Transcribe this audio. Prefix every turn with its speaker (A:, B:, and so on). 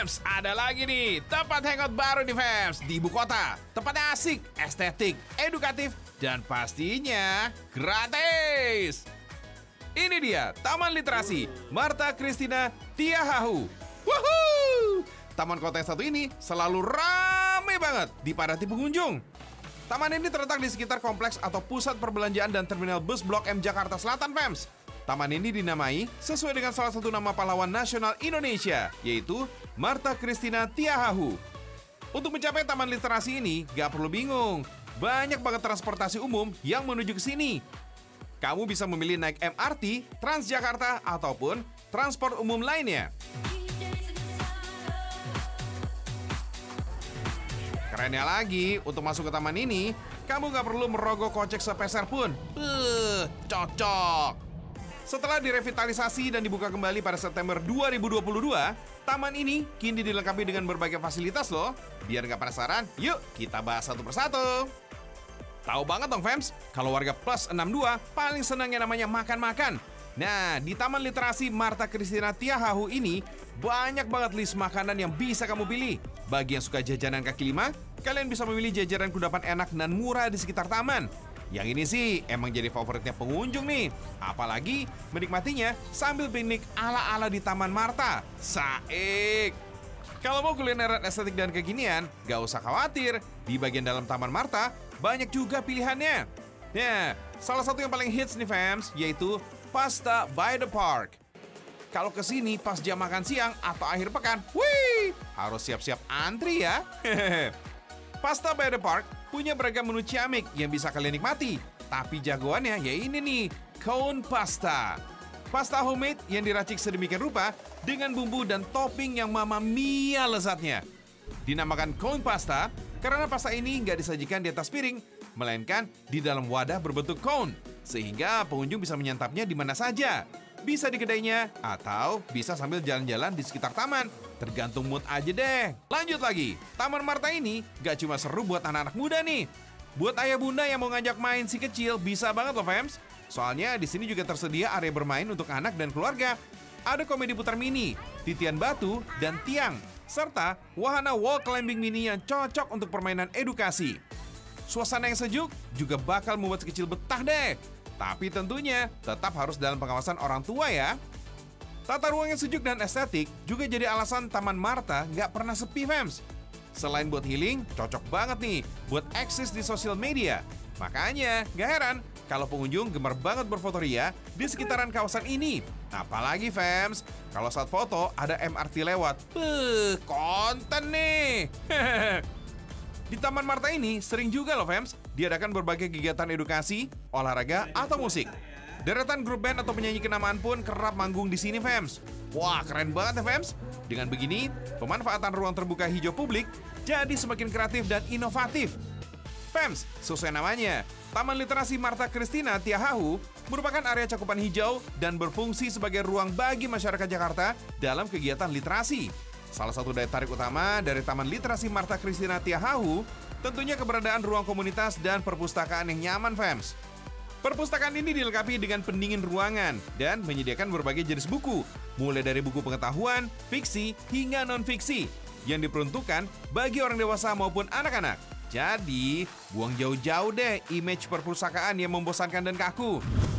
A: Fems, ada lagi nih tempat hangout baru nih Fems di ibu kota. Tempatnya asik, estetik, edukatif, dan pastinya gratis. Ini dia Taman Literasi Martha Christina Tiahahu. Woohoo! Taman kota yang satu ini selalu ramai banget dipadati pengunjung. Taman ini terletak di sekitar kompleks atau pusat perbelanjaan dan terminal bus Blok M Jakarta Selatan, Fems. Taman ini dinamai sesuai dengan salah satu nama pahlawan nasional Indonesia, yaitu Martha Christina Tiahahu. Untuk mencapai Taman Literasi ini, gak perlu bingung. Banyak banget transportasi umum yang menuju ke sini. Kamu bisa memilih naik MRT, Transjakarta, ataupun transport umum lainnya. Kerennya lagi, untuk masuk ke taman ini, kamu gak perlu merogoh kocek sepeser pun. Cocok! Setelah direvitalisasi dan dibuka kembali pada September 2022, taman ini kini dilengkapi dengan berbagai fasilitas loh. Biar gak penasaran, yuk kita bahas satu persatu. Tahu banget dong Fems, kalau warga plus 62 paling senang yang namanya makan-makan. Nah, di Taman Literasi Martha Christina Tiahahu ini, banyak banget list makanan yang bisa kamu pilih. Bagi yang suka jajanan kaki lima, kalian bisa memilih jajanan kudapan enak dan murah di sekitar taman. Yang ini sih emang jadi favoritnya pengunjung nih. Apalagi menikmatinya sambil piknik ala-ala di Taman Martha. Saik! Kalau mau kulineran estetik dan kekinian, gak usah khawatir. Di bagian dalam Taman Martha, banyak juga pilihannya. Nah, salah satu yang paling hits nih Fems, yaitu Pasta by the Park. Kalau kesini pas jam makan siang atau akhir pekan, wih, harus siap-siap antri ya. Pasta by the Park punya beragam menu ciamik yang bisa kalian nikmati. Tapi jagoannya ya ini nih, cone pasta. Pasta homemade yang diracik sedemikian rupa dengan bumbu dan topping yang mamma mia lezatnya. Dinamakan cone pasta karena pasta ini nggak disajikan di atas piring, melainkan di dalam wadah berbentuk cone. Sehingga pengunjung bisa menyantapnya di mana saja. Bisa di kedainya atau bisa sambil jalan-jalan di sekitar taman. Tergantung mood aja deh. Lanjut lagi, Taman Martha ini gak cuma seru buat anak-anak muda nih. Buat ayah bunda yang mau ngajak main si kecil bisa banget loh Fems. Soalnya di sini juga tersedia area bermain untuk anak dan keluarga. Ada komedi putar mini, titian batu, dan tiang. Serta wahana wall climbing mini yang cocok untuk permainan edukasi. Suasana yang sejuk juga bakal membuat si kecil betah deh. Tapi tentunya tetap harus dalam pengawasan orang tua ya. Tata ruang yang sejuk dan estetik juga jadi alasan Taman Martha nggak pernah sepi Fems. Selain buat healing, cocok banget nih buat eksis di sosial media. Makanya nggak heran kalau pengunjung gemar banget berfoto ria di sekitaran kawasan ini. Apalagi Fems, kalau saat foto ada MRT lewat. Konten nih. Di Taman Martha ini sering juga loh Fems diadakan berbagai kegiatan edukasi, olahraga, atau musik. Deretan grup band atau penyanyi kenamaan pun kerap manggung di sini Fems. Wah keren banget ya Fems. Dengan begini, pemanfaatan ruang terbuka hijau publik jadi semakin kreatif dan inovatif. Fems, sesuai namanya, Taman Literasi Martha Christina Tiahahu merupakan area cakupan hijau dan berfungsi sebagai ruang bagi masyarakat Jakarta dalam kegiatan literasi. Salah satu daya tarik utama dari Taman Literasi Martha Christina Tiahahu tentunya keberadaan ruang komunitas dan perpustakaan yang nyaman Fems. Perpustakaan ini dilengkapi dengan pendingin ruangan dan menyediakan berbagai jenis buku, mulai dari buku pengetahuan, fiksi, hingga non-fiksi, yang diperuntukkan bagi orang dewasa maupun anak-anak. Jadi, buang jauh-jauh deh image perpustakaan yang membosankan dan kaku.